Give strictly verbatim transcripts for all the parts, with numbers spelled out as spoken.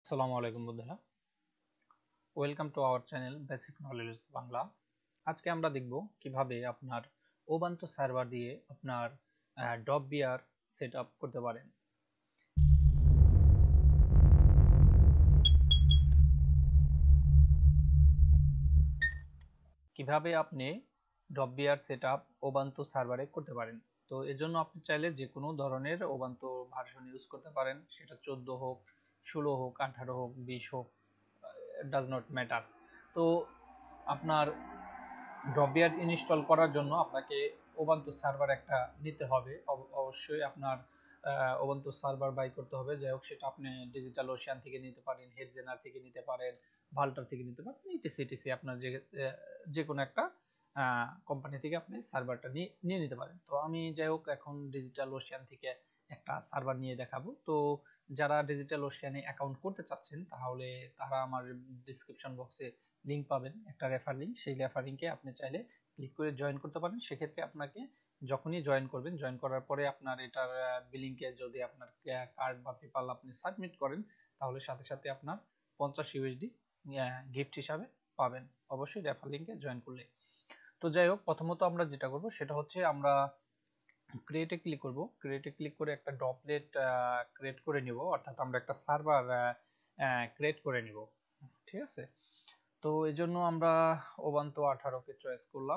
আসসালামু আলাইকুম বন্ধুরা, welcome to our channel basic knowledge Bangla. আজকে আমরা দেখব কিভাবে আপনার ওবান্টু সার্ভার দিয়ে আপনার ড্রপবিয়ার সেট আপ করতে পারেন। কিভাবে আপনি ড্রপবিয়ার সেট আপ ওবান্টু সার্ভারে করতে পারেন। তো এর জন্য আপনি চাইলে যে কোনো ধরনের ওবান্টু ভার্সন ইউজ করতে পারেন, সেটা চোদ্দ হোক, ষোলো হোক, আঠারো হোক, বিশ হোক, ডাজ নট ম্যাটার। তো আপনার ড্রপবিয়ার ইনস্টল করার জন্য আপনাকে ওবান্টু সার্ভার একটা নিতে হবে। অবশ্যই আপনার ওবান্টু সার্ভার বাই করতে হবে। যাই হোক, সেটা আপনি ডিজিটাল ওশিয়ান থেকে নিতে পারেন, হেডজেনার থেকে নিতে পারেন, ভাল্টার থেকে নিতে পারেন, ইটিসি ইটিসি আপনার যে যে কোনো একটা কোম্পানি থেকে আপনি সার্ভারটা নিয়ে নিয়ে নিতে পারেন। তো আমি যাই হোক এখন ডিজিটাল ওশিয়ান থেকে একটা সার্ভার নিয়ে দেখাবো। তো যারা ডিজিটাল ওশিয়ানে অ্যাকাউন্ট করতে চাচ্ছেন তাহলে তারা আমার ডিসক্রিপশন বক্সে লিংক পাবেন, একটা রেফার লিংক। সেই রেফার লিংকে আপনি চাইলে ক্লিক করে জয়েন করতে পারেন। সেক্ষেত্রে আপনাকে যখনই জয়েন করবেন, জয়েন করার পরে আপনার এটার বিলিংকে যদি আপনার কার্ড বা পেপাল আপনি সাবমিট করেন, তাহলে সাথে সাথে আপনার পঞ্চাশ ইউএসডি গিফট হিসাবে পাবেন, অবশ্যই রেফার লিংকে জয়েন করলে। তো যাই হোক, প্রথমত আমরা যেটা করব সেটা হচ্ছে আমরা ক্রিয়েটে ক্লিক করব। ক্রিয়েটে ক্লিক করে একটা ড্রপলেট ক্রিয়েট করে নিব, অর্থাৎ আমরা একটা সার্ভার ক্রিয়েট করে নিব। ঠিক আছে, তো এই জন্য আমরা ওবান্টু আঠারো কে চয়েস করলাম।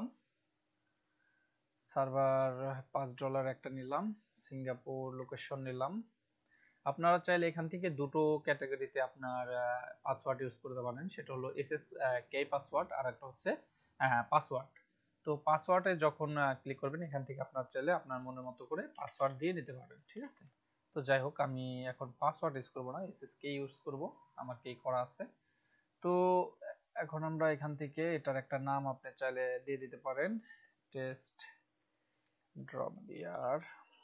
সার্ভার পাঁচ ডলার একটা নিলাম, সিঙ্গাপুর লোকেশন নিলাম। আপনারা চাইলে এখান থেকে দুটো ক্যাটাগরিতে আপনার পাসওয়ার্ড ইউজ করতে পারেন, সেটা হলো এসএস কে পাসওয়ার্ড আর একটা হচ্ছে পাসওয়ার্ড। তো পাসওয়ার্ডে যখন ক্লিক করবেন, এখান থেকে আপনার চাইলে আপনার মনের মতো করে পাসওয়ার্ড দিয়ে নিতে পারবেন। ঠিক আছে, তো যাই হোক আমি এখন পাসওয়ার্ড ইউজ করব না, এসএস কে ইউজ করব, আমার কে করা আছে। তো এখন আমরা এখান থেকে এটার একটা নাম আপনি চাইলে দিয়ে দিতে পারেন, টেস্ট ড্রপবিয়ার।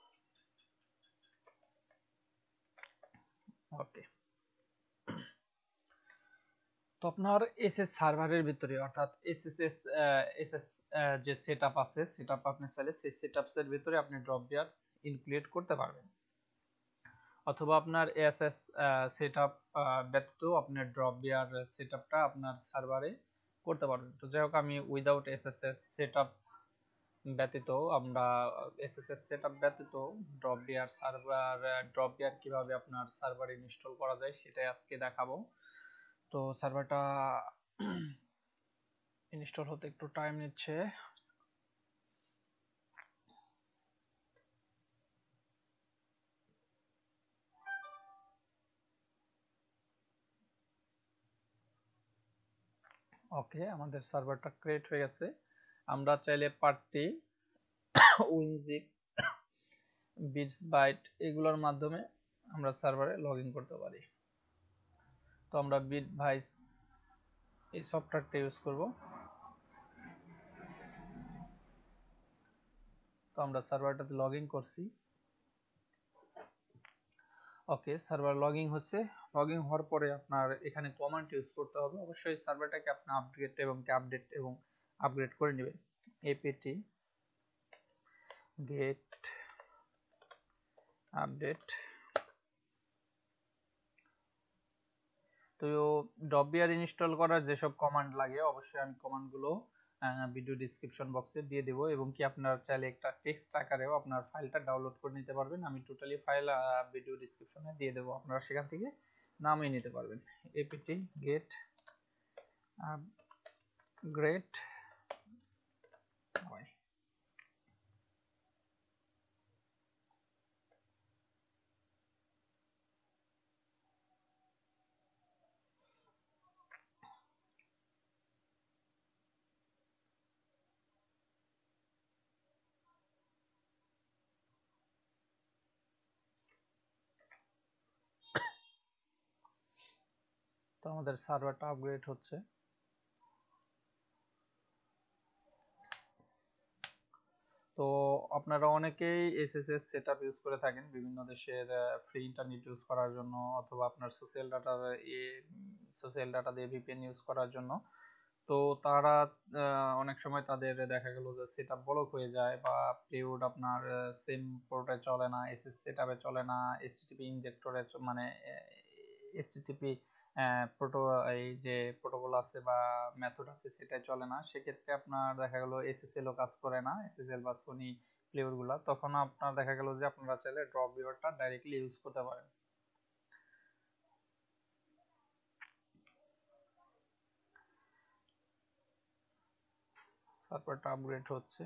ওকে, তো আপনার এসএস সার্ভারের ভিতরে অর্থাৎ এসএসএস এসএস যে সেটআপ আছে, সেটআপ আপনি চাইলে সেই সেটআপস এর ভিতরে আপনি ড্রপবিয়ার ইনক্লুড করতে পারবেন, অথবা আপনার এসএস সেটআপ ব্যতীত আপনি ড্রপবিয়ার সেটআপটা আপনার সার্ভারে করতে পারবেন। তো যাই হোক আমি উইদাউট এসএসএস সেটআপ ব্যতীত আমরা এসএসএস সেটআপ ব্যতীত ড্রপবিয়ার সার্ভার ড্রপবিয়ার কিভাবে আপনার সার্ভারে ইনস্টল করা যায় সেটাই আজকে দেখাবো। তো সার্ভারটা ইনস্টল হতে একটু টাইম নিচ্ছে। ওকে, আমাদের সার্ভারটা ক্রিয়েট হয়ে গেছে। আমরা চাইলে পার্টি, উইনজিপ, বিটসবাইট এগুলোর মাধ্যমে আমরা সার্ভারে লগ ইন করতে পারি। তো আমরা বিটভাইস এই সফটওয়্যারটা ইউজ করব। তো আমরা সার্ভারটাতে লগ ইন করছি। ওকে, সার্ভার লগ ইন হচ্ছে। লগ ইন হওয়ার পরে আপনার এখানে কমান্ড ইউজ করতে হবে। অবশ্যই সার্ভারটাকে আপনি আপডেট এবং আপডেট এবং আপগ্রেড করে নেবেন। APT get update. তো ড্রপবিয়ার ইনস্টল করার যেসব কমান্ড লাগে অবশ্যই আমি কমান্ডগুলো ভিডিও ডিসক্রিপশন বক্সে দিয়ে দেবো, এবং কি আপনার চাইলে একটা টেক্সট আকারেও আপনার ফাইলটা ডাউনলোড করে নিতে পারবেন। আমি টোটালি ফাইল ভিডিও ডিসক্রিপশনে দিয়ে দেবো, আপনারা সেখান থেকে নামিয়ে নিতে পারবেন। এপিটি গেট আপগ্রেড হয়। তো আমাদের সার্ভারটা আপগ্রেড হচ্ছে। তো আপনারা অনেকেই এসএসএস সেটআপ ইউজ করে থাকেন বিভিন্ন দেশের ফ্রি ইন্টারনেট ইউজ করার জন্য, অথবা আপনার সোশ্যাল ডাটা সোশ্যাল ডাটা দিয়ে ভিপিএন ইউজ করার জন্য। তো তারা অনেক সময় তাদের দেখা গেল যে সেটআপ ব্লক হয়ে যায়, বা প্রিউড আপনার সেম পোর্টে চলে না, এসএস সেটআপে চলে না, এইচটিটিপি ইনজেক্টরে মানে এইচটিটিপি প্রোটো এই যে প্রোটোকল আছে বা মেথড আছে সেটাই চলে না, সেক্ষেত্রে আপনার দেখা গেল এসএসএল ও কাজ করে না, এসএসএল বা সোনি প্লেয়ার গুলা, তখন আপনার দেখা গেল যে আপনারা চাইলে ড্রপবিয়ারটা ডাইরেক্টলি ইউজ করতে পারেন। সার্ভারটা আপগ্রেড হচ্ছে।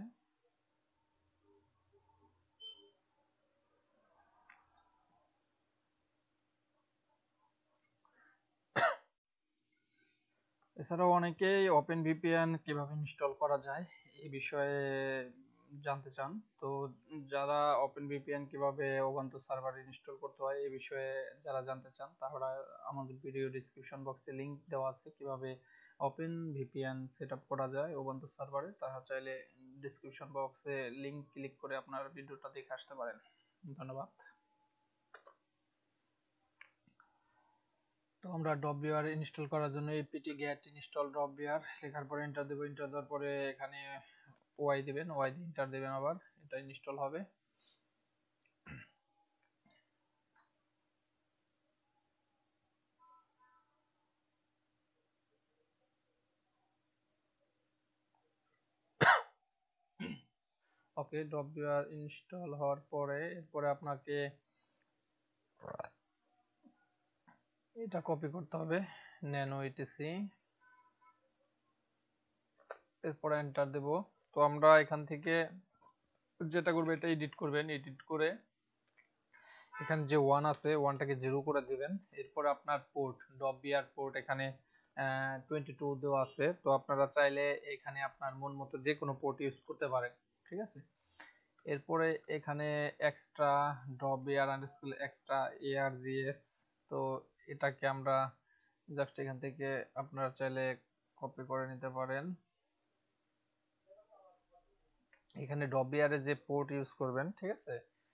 এছাড়াও অনেকেই ওপেন ভিপিএন কিভাবে ইনস্টল করা যায় এই বিষয়ে জানতে চান। তো যারা ওপেন ভিপিএন কিভাবে ওবান্টু সার্ভারে ইনস্টল করতে হয় এই বিষয়ে যারা জানতে চান, তাহলে আমাদের ভিডিও ডেসক্রিপশন বক্সে লিংক দেওয়া আছে কিভাবে ওপেন ভিপিএন সেটআপ করা যায় ওবান্টু সার্ভারে। তারা চাইলে ডেসক্রিপশন বক্সে লিংক ক্লিক করে আপনার ভিডিওটা দেখে আসতে পারেন। ধন্যবাদ। তো আমরা ড্রপবিয়ার ইনস্টল করার জন্য apt get install ড্রপবিয়ার লেখার পরে এন্টার দেব। এন্টার দেওয়ার পরে এখানে ওয়াই দিবেন, ওয়াই দিয়ে এন্টার দিবেন, আবার এটা ইনস্টল হবে। ওকে, ড্রপবিয়ার ইনস্টল হওয়ার পরে এরপরে আপনাকে এটা কপি করতে হবে, ন্যানো ইটিসি, এরপরে এন্টার দেব। তো আমরা এখান থেকে যেটা করব এটা এডিট করবেন, এডিট করে এখানে যে ওয়ান আছে ওয়ানটাকে জিরো করে দিবেন। এরপরে আপনার পোর্ট ড্রপবিয়ার পোর্ট এখানে টোয়েন্টি টু দেওয়া আছে, তো আপনারা চাইলে এখানে আপনার মন মতো যে কোনো পোর্ট ইউজ করতে পারেন, ঠিক আছে। এরপরে এখানে extra Dropbear underscore extra ARGS, তো এটাকে আমরা জাস্ট এখান থেকে আপনারা চাইলে কপি করে নিতে পারেন। এখানে ড্রপবিয়ার এর যে পোর্ট ইউজ করবেন, ঠিক আছে।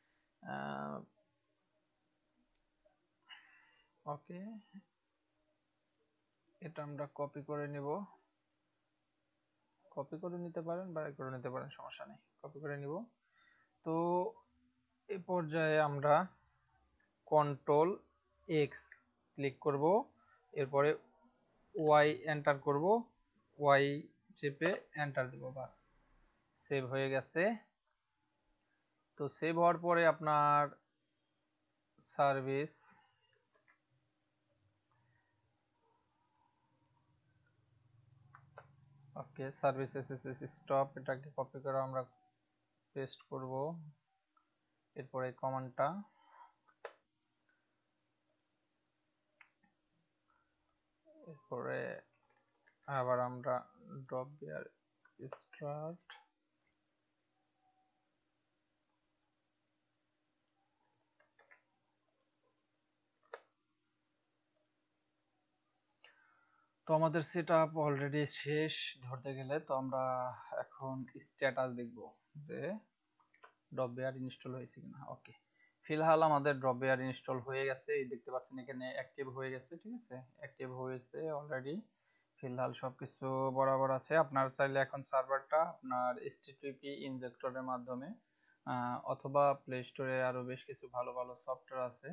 ওকে, এটা আমরা কপি করে নিব, কপি করে নিতে পারেন বা করে নিতে পারেন, সমস্যা নেই, কপি করে নিব। তো এই পর্যায়ে আমরা কন্ট্রোল এক্স ক্লিক করব, এরপরে ওয়াই এন্টার করব, ওয়াই চেপে এন্টার দেব, বাস সেভ হয়ে গেছে। তো সেভ হওয়ার পরে আপনার service okay service SSS stop, এটাকে কপি করে আমরা পেস্ট করব। এরপরে কমান্ডটা এরপরে আবার আমরা ড্রপবিয়ার স্টার্ট তো আমাদের সেটআপ অলরেডি শেষ ধরতে গেলে। তো আমরা এখন স্ট্যাটাস দেখব যে ড্রপবিয়ার ইনস্টল হয়েছে কিনা। ওকে, ফিলহাল আমাদের ড্রপবিয়ার ইনস্টল হয়ে গেছে, এই দেখতে পাচ্ছেন এখানে অ্যাক্টিভ হয়ে গেছে, ঠিক আছে, অ্যাক্টিভ হয়েছে অলরেডি। ফিলহাল সবকিছু বরাবর আছে। আপনার চাইলে এখন সার্ভারটা আপনার এইচটিটিপি ইনজেক্টরের মাধ্যমে অথবা প্লে স্টোরে আরো বেশ কিছু ভালো ভালো সফটওয়্যার আছে,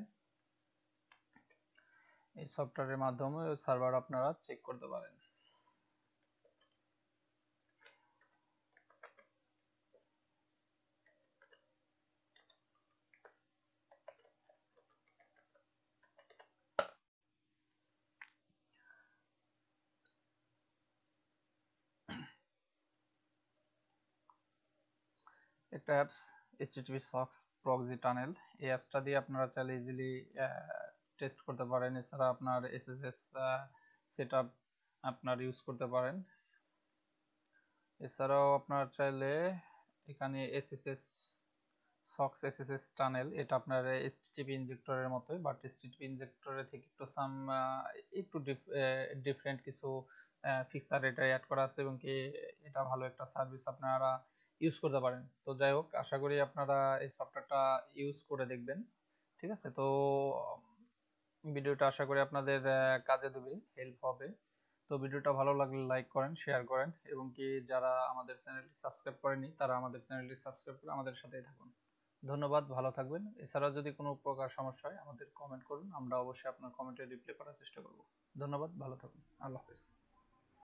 এই সফটওয়্যারের মাধ্যমে সার্ভার আপনারা চেক করতে পারেন। একটা apps HTTP socks proxy tunnel, এই অ্যাপসটা দিয়ে আপনারা চাইলে ইজিলি টেস্ট করতে পারেন। এছাড়া আপনার এসএসএস সেটআপ আপনার ইউজ করতে পারেন। এছাড়াও আপনার চাইলে এখানে এসএসএস সক্স এসএসএস টানেল, এটা আপনার এইচটিটিপি ইনজেক্টরের মতোই, বাট এইচটিটিপি ইনজেক্টরের থেকে একটু সাম একটু ডিফারেন্ট কিছু ফিচার এটা অ্যাড করা আছে, এবং কি এটা ভালো একটা সার্ভিস আপনারা ইউজ করতে পারেন। তো যাই হোক, আশা করি আপনারা এই সফটওয়্যারটা ইউজ করে দেখবেন, ঠিক আছে। তো ভিডিওটা আশা করি আপনাদের কাজে দেবে, হেল্প হবে। তো ভিডিওটা ভালো লাগলে লাইক করেন, শেয়ার করেন, এবং কি যারা আমাদের চ্যানেলটি সাবস্ক্রাইব করেনি তারা আমাদের চ্যানেলটি সাবস্ক্রাইব করে আমাদের সাথেই থাকুন। ধন্যবাদ, ভালো থাকবেন। এছাড়াও যদি কোনো প্রকার সমস্যা হয় আমাদের কমেন্ট করুন, আমরা অবশ্যই আপনার কমেন্টে রিপ্লাই করার চেষ্টা করব। ধন্যবাদ, ভালো থাকুন, আল্লাহ হাফেজ।